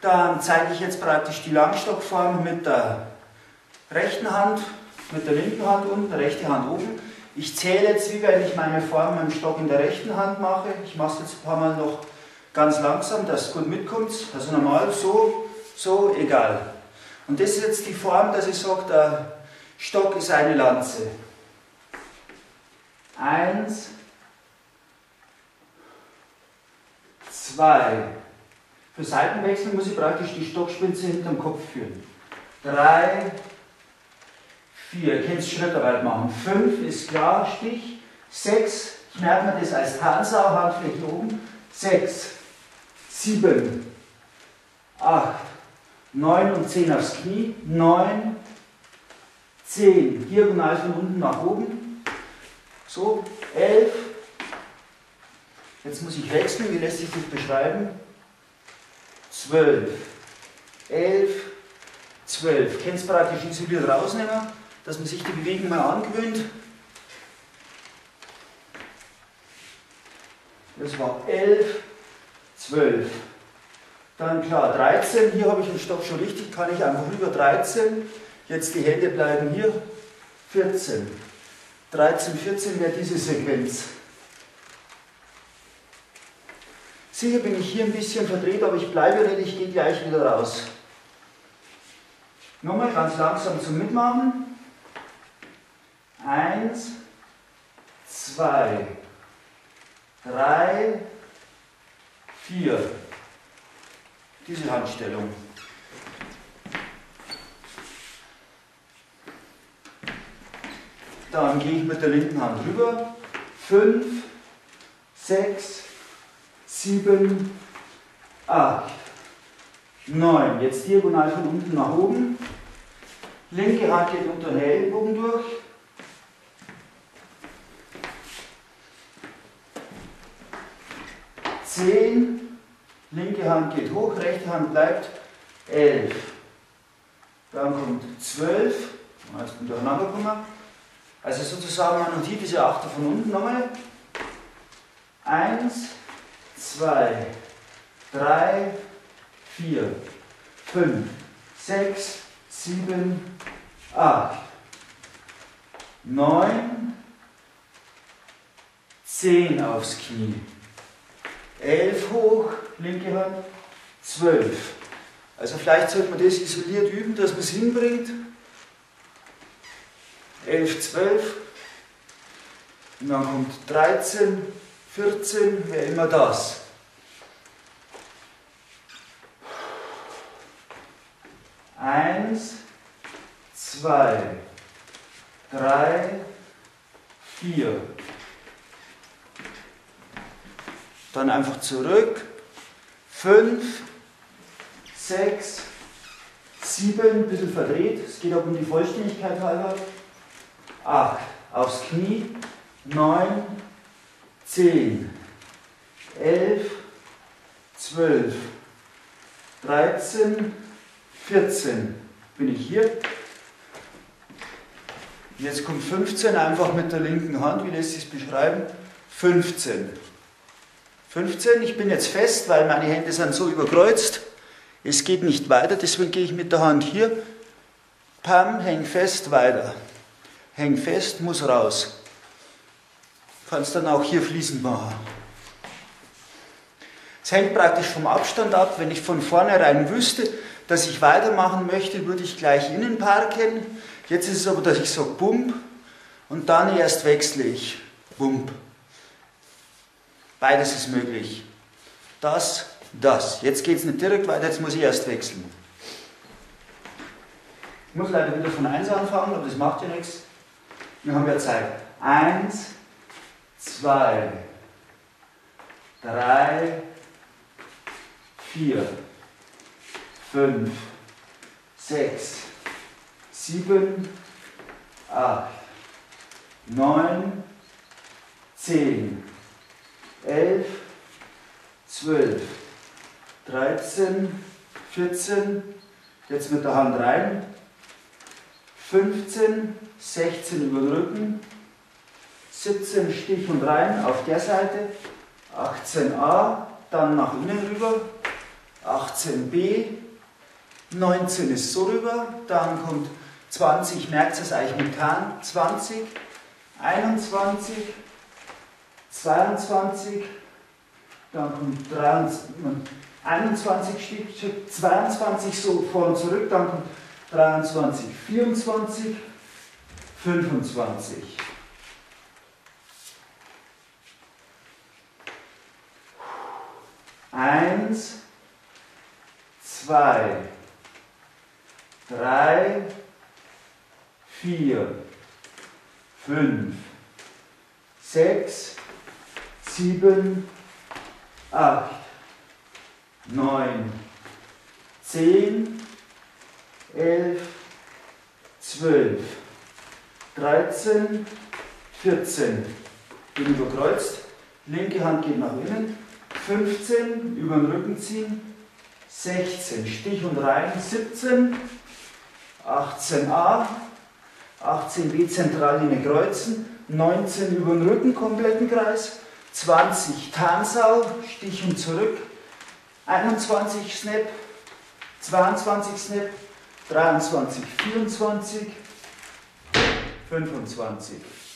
Dann zeige ich jetzt praktisch die Langstockform mit der rechten Hand, mit der linken Hand unten, rechte Hand oben. Ich zähle jetzt, wie wenn ich meine Form mit dem Stock in der rechten Hand mache. Ich mache es jetzt ein paar Mal noch ganz langsam, dass es gut mitkommt. Also normal, so, egal. Und das ist jetzt die Form, dass ich sage, der Stock ist eine Lanze. 1, 2. Für Seitenwechsel muss ich praktisch die Stockspitze hinterm Kopf führen. 3, 4. Ihr könnt es schrittweit machen. 5 ist klar, Stich. 6, ich merke mir das als Tansau, Handfläche oben. 6, 7, 8, 9 und 10 aufs Knie. 9, 10, diagonal von unten nach oben. So, 11. Jetzt muss ich wechseln, wie lässt sich das beschreiben? 12, 11, 12. Könnt ihr praktisch isoliert rausnehmen, dass man sich die Bewegung mal angewöhnt. Das war 11, 12. Dann klar, 13. Hier habe ich den Stock schon richtig, kann ich einfach über 13. Jetzt die Hände bleiben hier. 14. 13, 14 wäre diese Sequenz. Sicher bin ich hier ein bisschen verdreht, aber ich bleibe nicht, ich gehe gleich wieder raus. Nochmal ganz langsam zum Mitmachen. 1, 2, 3, 4. Diese Handstellung. Dann gehe ich mit der linken Hand rüber. 5, 6, 7, 8, 9. Jetzt diagonal von unten nach oben. Linke Hand geht unter den Ellenbogen durch. 10. Linke Hand geht hoch, rechte Hand bleibt. 11. Dann kommt 12. Jetzt bin ich durcheinander gekommen. Also sozusagen man notiert diese Achter von unten nochmal. 1, 2, 3, 4, 5, 6, 7, 8, 9, 10 aufs Knie, 11 hoch, linke Hand, 12. Also vielleicht sollte man das isoliert üben, dass man es hinbringt. 11, 12. Und dann kommt 13, 14, wer immer das. Eins, 2, 3, 4. Dann einfach zurück. 5, 6, 7, ein bisschen verdreht. Es geht auch um die Vollständigkeit halber. 8, aufs Knie. 9, 10, 11, 12, 13, 14 bin ich hier. Jetzt kommt 15, einfach mit der linken Hand, wie lässt sich es beschreiben? 15. 15, ich bin jetzt fest, weil meine Hände sind so überkreuzt. Es geht nicht weiter, deswegen gehe ich mit der Hand hier. Pam, häng fest, weiter. Häng fest, muss raus. Kannst dann auch hier fließend machen. Es hängt praktisch vom Abstand ab. Wenn ich von vornherein wüsste, dass ich weitermachen möchte, würde ich gleich innen parken. Jetzt ist es aber, dass ich sage Bump und dann erst wechsle ich. Bump. Beides ist möglich. Das, das. Jetzt geht es nicht direkt weiter, jetzt muss ich erst wechseln. Ich muss leider wieder von 1 anfangen, aber das macht ja nichts. Wir haben ja Zeit. 1, 2, 3, 4, 5, 6, 7, 8, 9, 10, 11, 12, 13, 14, jetzt mit der Hand rein, 15, 16 über den Rücken, 17 Stich und rein auf der Seite, 18a, dann nach innen rüber, 18b, 19 ist so rüber, dann kommt 20, merkt es eigentlich mit Kahn, 20, 21, 22, dann kommt 21 Stück, 22 so vor und zurück, dann kommt 23, 24, 25. Eins, zwei, drei, vier, fünf, sechs, sieben, acht, neun, 10, 11, 12, 13, 14. Den überkreuzt, linke Hand geht nach innen, 15, über den Rücken ziehen, 16, Stich und rein, 17, 18a, 18b Zentrallinie kreuzen, 19 über den Rücken, kompletten Kreis, 20 Tansau, Stich und zurück, 21 Snap, 22 Snap, 23, 24, 25.